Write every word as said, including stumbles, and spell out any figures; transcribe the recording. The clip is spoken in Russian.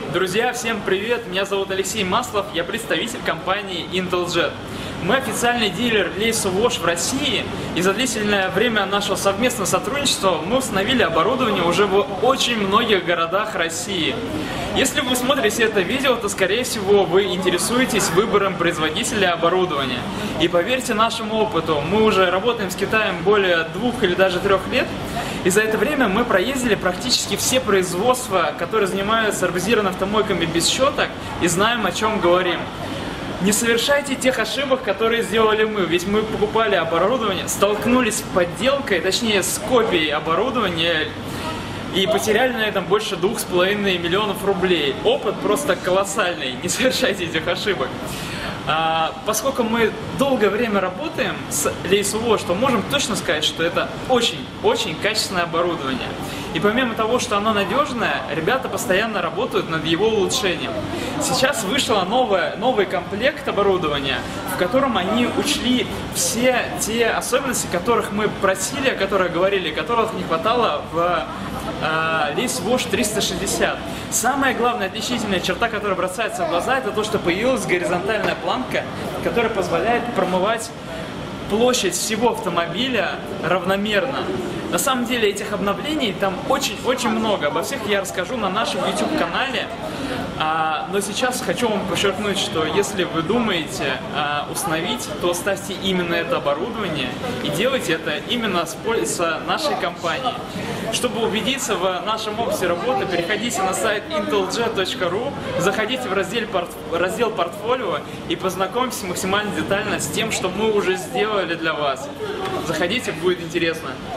Друзья, всем привет! Меня зовут Алексей Маслов, я представитель компании Inteljet. Мы официальный дилер Laser Wash в России, и за длительное время нашего совместного сотрудничества мы установили оборудование уже в очень многих городах России. Если вы смотрите это видео, то, скорее всего, вы интересуетесь выбором производителя оборудования. И поверьте нашему опыту, мы уже работаем с Китаем более двух или даже трех лет, и за это время мы проездили практически все производства, которые занимаются роботизированными автомойками без щеток, и знаем, о чем говорим. Не совершайте тех ошибок, которые сделали мы, ведь мы покупали оборудование, столкнулись с подделкой, точнее с копией оборудования, и потеряли на этом больше двух с половиной миллионов рублей. Опыт просто колоссальный, не совершайте этих ошибок. А, поскольку мы долгое время работаем с Laser Wash, то можем точно сказать, что это очень-очень качественное оборудование. И помимо того, что оно надежное, ребята постоянно работают над его улучшением. Сейчас вышел новое, новый комплект оборудования, в котором они учли все те особенности, которых мы просили, о которых говорили, которых не хватало в Uh, Laser Wash триста шестьдесят. Самая главная отличительная черта, которая бросается в глаза, это то, что появилась горизонтальная планка, которая позволяет промывать площадь всего автомобиля равномерно. На самом деле этих обновлений там очень-очень много. Обо всех я расскажу на нашем YouTube-канале. А, но сейчас хочу вам подчеркнуть, что если вы думаете а, установить, то ставьте именно это оборудование и делайте это именно с, с нашей компанией. Чтобы убедиться в нашем опыте работы, переходите на сайт inteljet точка ру, заходите в раздел, порт, раздел «Портфолио» и познакомьтесь максимально детально с тем, что мы уже сделали для вас. Заходите, будет интересно.